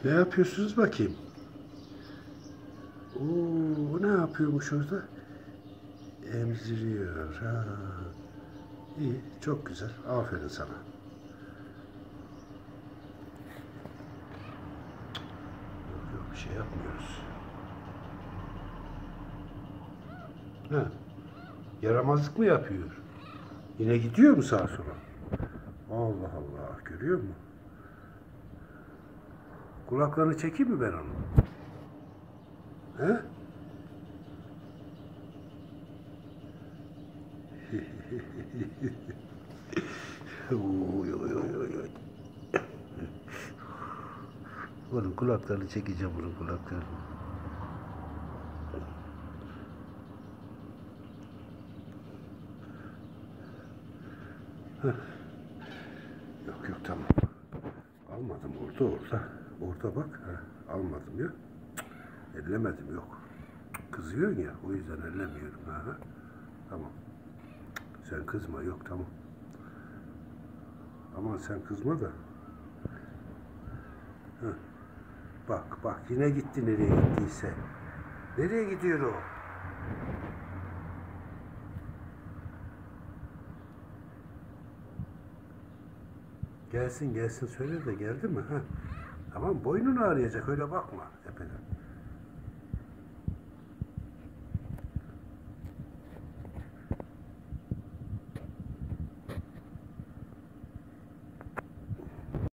Ne yapıyorsunuz bakayım? Oo, ne yapıyormuş orada? Emziriyor. Ha. İyi, çok güzel. Aferin sana. Yok yok, bir şey yapmıyoruz. Ha, yaramazlık mı yapıyor? Yine gidiyor mu sağa sola? Allah Allah, görüyor musun? Kulaklarını çekeyim mi ben onu? He? Oy, oy, oy, oy, oy. Onun kulaklarını çekeceğim, onun kulaklarını. Heh. Yok yok, tamam. Almadım, orada. Orada bak. Heh, almadım ya. Ellemedim, yok. Kızıyorsun ya, o yüzden ellemiyorum. Ha. Tamam. Sen kızma, yok, tamam. Aman sen kızma da. Heh. Bak bak, yine gitti nereye gittiyse. Nereye gidiyor o? Gelsin gelsin söyle de, geldi mi? Ha? Tamam, boynun ağrıyacak, öyle bakma tepeden.